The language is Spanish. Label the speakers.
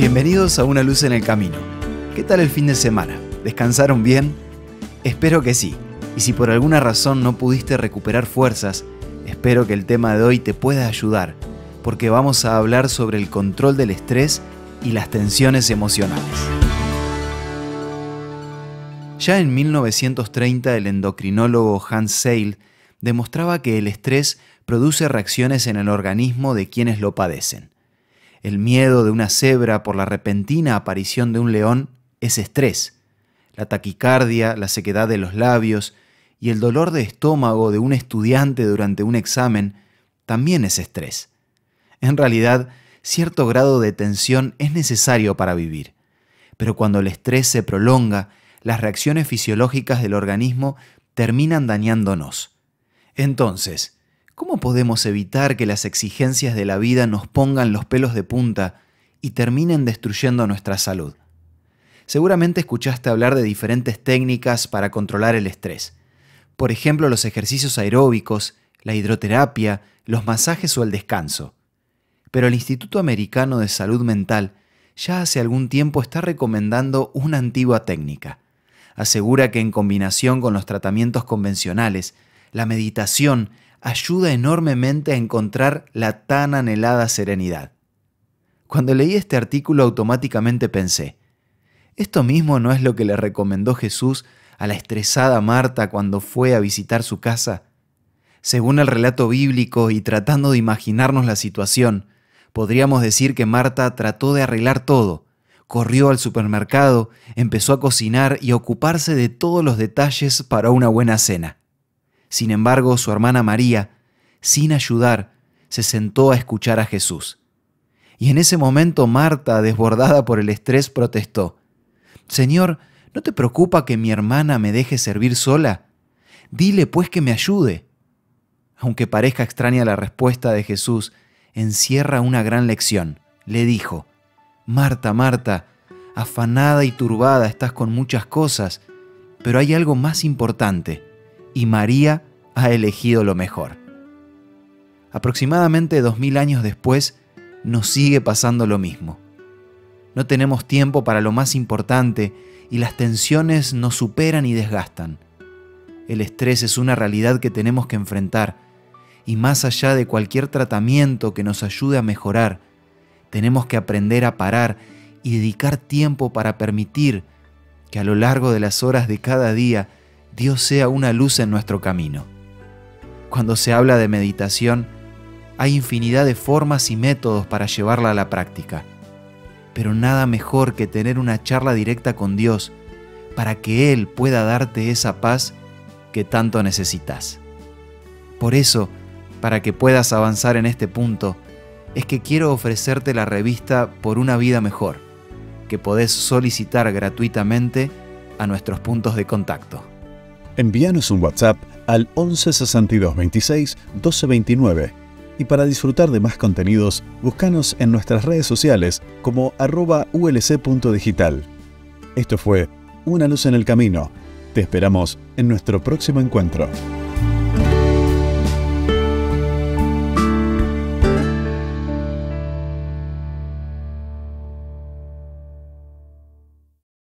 Speaker 1: Bienvenidos a Una Luz en el Camino. ¿Qué tal el fin de semana? ¿Descansaron bien? Espero que sí. Y si por alguna razón no pudiste recuperar fuerzas, espero que el tema de hoy te pueda ayudar, porque vamos a hablar sobre el control del estrés y las tensiones emocionales. Ya en 1930 el endocrinólogo Hans Seil demostraba que el estrés produce reacciones en el organismo de quienes lo padecen. El miedo de una cebra por la repentina aparición de un león es estrés. La taquicardia, la sequedad de los labios y el dolor de estómago de un estudiante durante un examen también es estrés. En realidad, cierto grado de tensión es necesario para vivir, pero cuando el estrés se prolonga, las reacciones fisiológicas del organismo terminan dañándonos. Entonces, ¿cómo podemos evitar que las exigencias de la vida nos pongan los pelos de punta y terminen destruyendo nuestra salud? Seguramente escuchaste hablar de diferentes técnicas para controlar el estrés. Por ejemplo, los ejercicios aeróbicos, la hidroterapia, los masajes o el descanso. Pero el Instituto Americano de Salud Mental ya hace algún tiempo está recomendando una antigua técnica. Asegura que en combinación con los tratamientos convencionales, la meditación ayuda enormemente a encontrar la tan anhelada serenidad. Cuando leí este artículo automáticamente pensé, ¿esto mismo no es lo que le recomendó Jesús a la estresada Marta cuando fue a visitar su casa? Según el relato bíblico y tratando de imaginarnos la situación, podríamos decir que Marta trató de arreglar todo, corrió al supermercado, empezó a cocinar y a ocuparse de todos los detalles para una buena cena. Sin embargo, su hermana María, sin ayudar, se sentó a escuchar a Jesús. Y en ese momento Marta, desbordada por el estrés, protestó: «Señor, ¿no te preocupa que mi hermana me deje servir sola? Dile pues que me ayude». Aunque parezca extraña la respuesta de Jesús, encierra una gran lección. Le dijo: «Marta, Marta, afanada y turbada estás con muchas cosas, pero hay algo más importante, y María ha elegido lo mejor». Aproximadamente 2000 años después, nos sigue pasando lo mismo. No tenemos tiempo para lo más importante y las tensiones nos superan y desgastan. El estrés es una realidad que tenemos que enfrentar y más allá de cualquier tratamiento que nos ayude a mejorar, tenemos que aprender a parar y dedicar tiempo para permitir que a lo largo de las horas de cada día Dios sea una luz en nuestro camino. Cuando se habla de meditación, hay infinidad de formas y métodos para llevarla a la práctica. Pero nada mejor que tener una charla directa con Dios para que Él pueda darte esa paz que tanto necesitas. Por eso, para que puedas avanzar en este punto, es que quiero ofrecerte la revista Por una Vida Mejor, que podés solicitar gratuitamente a nuestros puntos de contacto.
Speaker 2: Envíanos un WhatsApp al 11 62 26 12 29 y para disfrutar de más contenidos, búscanos en nuestras redes sociales como @ulc.digital. Esto fue Una Luz en el Camino. Te esperamos en nuestro próximo encuentro.